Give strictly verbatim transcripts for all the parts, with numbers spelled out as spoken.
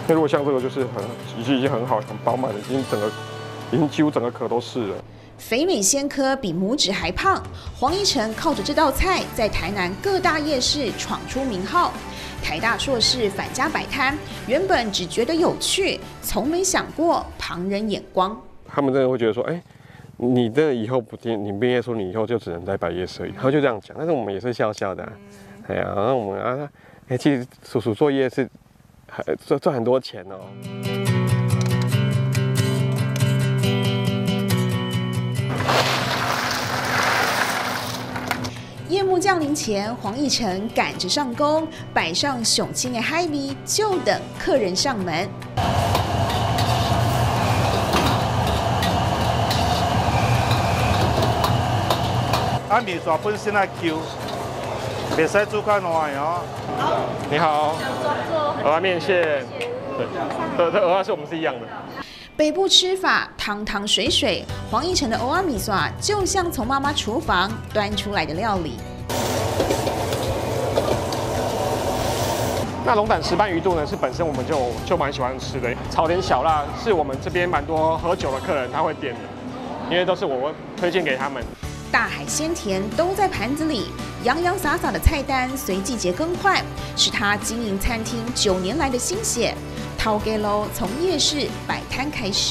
那如果像这个就是很已经已经很好很饱满的，已经整个已经几乎整个壳都是了。 肥美鲜颗比拇指还胖，黄一成靠着这道菜在台南各大夜市闯出名号。台大硕士返家摆摊，原本只觉得有趣，从没想过旁人眼光。 他们真的会觉得说，哎、欸，你这以后不定，你毕业说你以后就只能在摆夜市而已，他就这样讲。但是我们也是笑笑的、啊，哎呀、啊，我们啊，哎、欸，其实叔叔做夜市，赚赚很多钱哦。 夜幕降临前，黄义成赶着上工，摆上雄青的海味，就等客人上门。 啊，面线本身啊 Q， 袂使煮较烂的哦。 你好，蚵仔面线，对，这蚵仔是我们是一样的。 北部吃法汤汤水水，黄义成的蚵仔米线就像从妈妈厨房端出来的料理。 那龙胆石斑鱼肚呢，是本身我们就就蛮喜欢吃的，炒点小辣是我们这边蛮多喝酒的客人他会点的，因为都是我推荐给他们。 大海鲜甜都在盘子里，洋洋洒洒的菜单随季节更换，是他经营餐厅九年来的心血。掏给喽，从夜市摆摊开始。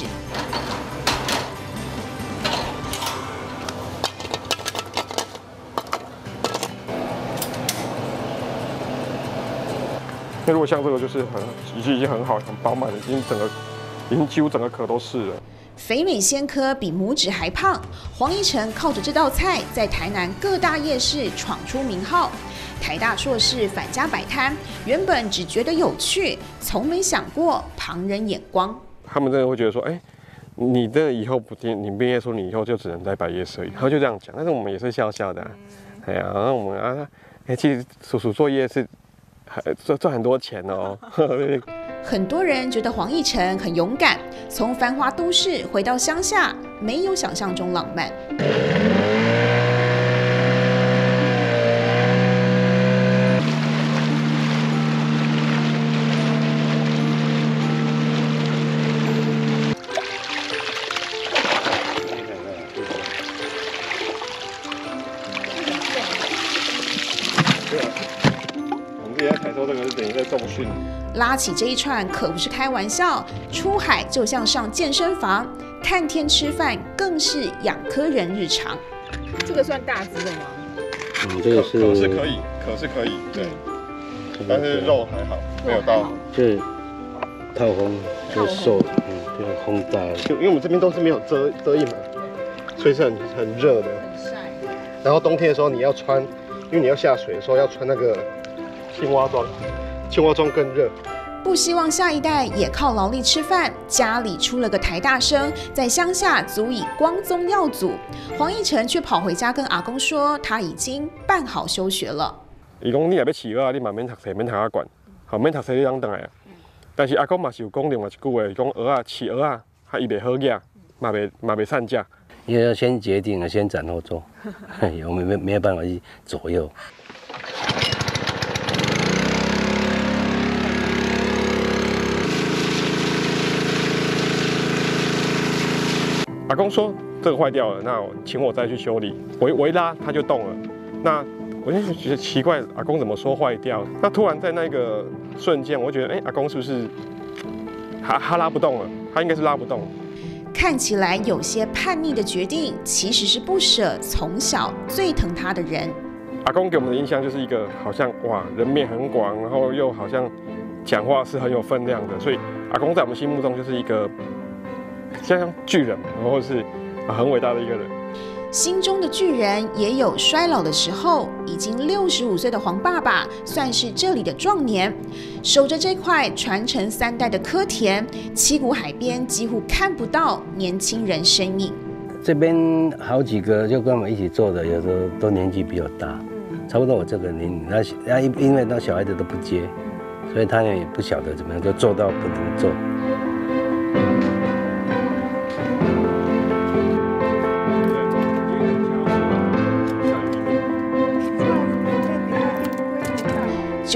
那如果像这个就是很已经已经很好很饱满的，已经整个已经几乎整个壳都是了。 肥美鲜颗比拇指还胖，黄一成靠着这道菜在台南各大夜市闯出名号。台大硕士返家摆摊，原本只觉得有趣，从没想过旁人眼光。 他们真的会觉得说，哎、欸，你这以后不定，你毕业说你以后就只能在摆夜市而已，他就这样讲。但是我们也是笑笑的、啊，哎呀、啊，我们啊，哎、欸，其实叔叔做夜市，赚赚很多钱哦。 很多人觉得黄义成很勇敢，从繁华都市回到乡下，没有想象中浪漫。 我们这边采收这个是等于在重训。 拉起这一串可不是开玩笑，出海就像上健身房，看天吃饭更是养科人日常。 这个算大只的吗？ 嗯，这个是壳是可以，壳是可以，对，但是肉还好，没有到。 就是套烘，就是瘦的，嗯，就是烘炸的。 因为我们这边都是没有遮遮阴嘛，所以是很很热的。 很晒。 然后冬天的时候你要穿，因为你要下水的时候要穿那个青蛙装，青蛙装更热。 不希望下一代也靠劳力吃饭，家里出了个台大生，在乡下足以光宗耀祖。黄义成却跑回家跟阿公说，他已经办好休学了。 伊讲你若要饲蚵仔，你嘛免读册，免读啊管，好免读册你当倒来啊。但是阿公嘛是有讲另外一句话，讲蚵仔饲蚵仔，它伊袂好养，嘛袂嘛袂散架。 因为要先决定了，先斩后奏，我们没没有办法去左右。 阿公说这个坏掉了，那请我再去修理。我我一拉它就动了，那我就觉得奇怪，阿公怎么说坏掉？那突然在那个瞬间，我觉得，哎、欸，阿公是不是他他拉不动了？他应该是拉不动。 看起来有些叛逆的决定，其实是不舍从小最疼他的人。 阿公给我们的印象就是一个好像哇人面很广，然后又好像讲话是很有分量的，所以阿公在我们心目中就是一个像巨人，然后是很伟大的一个人。 心中的巨人也有衰老的时候，已经六十五岁的黄爸爸算是这里的壮年，守着这块传承三代的蚵田，七股海边几乎看不到年轻人身影。 这边好几个就跟我们一起做的，有时候都年纪比较大，差不多我这个年龄，那那因为那小孩子都不接，所以他也不晓得怎么样，就做到不能做。 九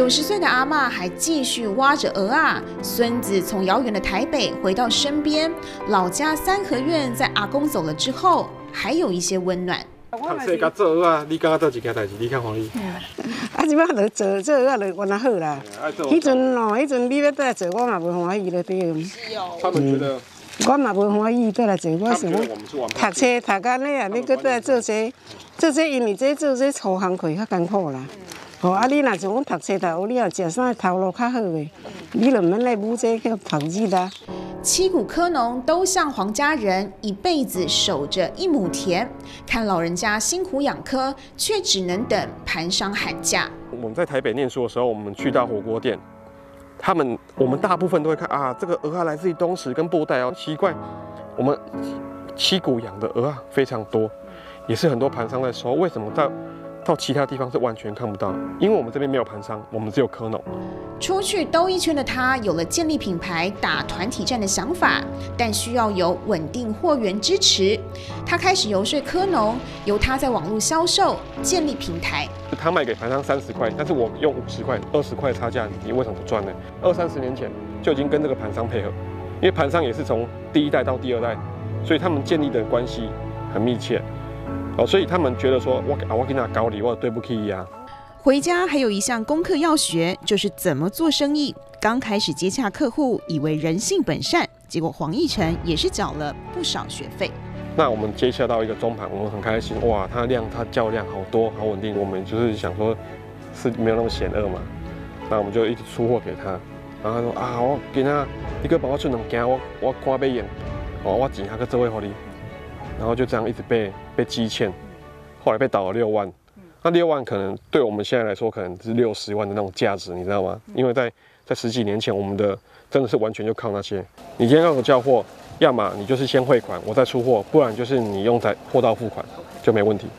九十岁的阿嬷还继续挖着鹅啊，孙子从遥远的台北回到身边，老家三合院在阿公走了之后，还有一些温暖。 读册甲做鹅啊，你感觉倒一件代志，你较欢喜？ 啊，即摆就做做鹅就原来好啦。迄阵哦，迄阵你要倒来做，我嘛袂欢喜了对。 是哦。 他们觉得。 我嘛袂欢喜倒来做，我想讲读册读到呢啊，你搁倒来做这，做这因为这做这粗工课较艰苦啦。哦，啊，你若像讲读册读，你若食啥头路较好诶，你就免来补这个读字啦。 七股科农都像黄家人，一辈子守着一亩田，看老人家辛苦养科，却只能等盘商喊价。 我们在台北念书的时候，我们去到火锅店。他们我们大部分都会看啊，这个鹅啊来自于东石跟布袋哦，奇怪，我们七股养的鹅啊非常多，也是很多盘商在收，为什么到到其他地方是完全看不到？因为我们这边没有盘商，我们只有科农。 出去兜一圈的他，有了建立品牌、打团体战的想法，但需要有稳定货源支持。他开始游说科农，由他在网络销售，建立平台。 他卖给盘商三十块，但是我用五十块、二十块差价，你为什么不赚呢？二三十年前就已经跟这个盘商配合，因为盘商也是从第一代到第二代，所以他们建立的关系很密切。哦，所以他们觉得说，我啊，我给他高利，我对不起呀。 回家还有一项功课要学，就是怎么做生意。刚开始接洽客户，以为人性本善，结果黄义成也是缴了不少学费。 那我们接洽到一个中盘，我们很开心，哇，它量它叫量好多，好稳定。我们就是想说，是没有那么险恶嘛，那我们就一直出货给他。然后他说啊，我今仔你搁帮我出两件，我我赶买用，哦，我钱还搁做位给你。然后就这样一直被被积欠，后来被倒了六万。那六万可能对我们现在来说，可能是六十万的那种价值，你知道吗？因为在在十几年前，我们的真的是完全就靠那些。你今天要我交货，要么你就是先汇款，我再出货，不然就是你用在货到付款就没问题。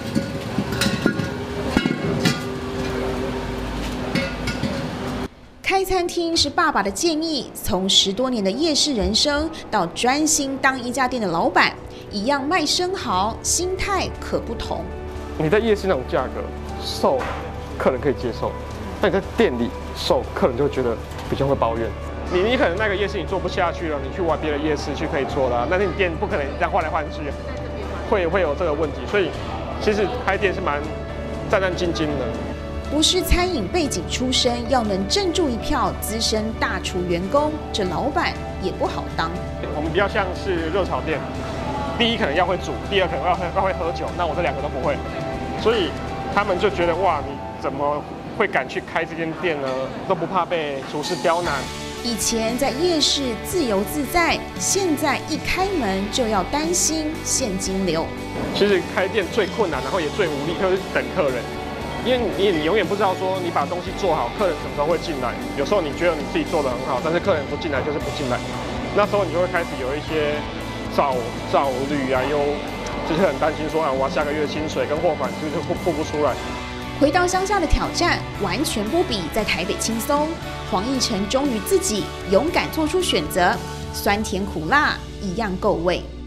开餐厅是爸爸的建议，从十多年的夜市人生到专心当一家店的老板，一样卖生蚝，心态可不同。 你在夜市那种价格售，客人可以接受；那你在店里售，客人就会觉得比较会抱怨。你你可能那个夜市你做不下去了，你去玩别的夜市去可以做啦，但是你店不可能这样换来换去，会会有这个问题。所以其实开店是蛮战战兢兢的。 不是餐饮背景出身，要能镇住一票资深大厨员工，这老板也不好当。 我们比较像是热炒店。第一可能要会煮，第二可能要会要会喝酒，那我这两个都不会，所以他们就觉得哇，你怎么会敢去开这间店呢？都不怕被厨师刁难。 以前在夜市自由自在，现在一开门就要担心现金流。 其实开店最困难，然后也最无力，就是等客人，因为你你永远不知道说你把东西做好，客人什么时候会进来。有时候你觉得你自己做得很好，但是客人不进来就是不进来，那时候你就会开始有一些。照照率啊，又就是很担心说啊，我下个月薪水跟货款就是付付不出来。 回到乡下的挑战，完全不比在台北轻松。黄义成忠于自己，勇敢做出选择，酸甜苦辣一样够味。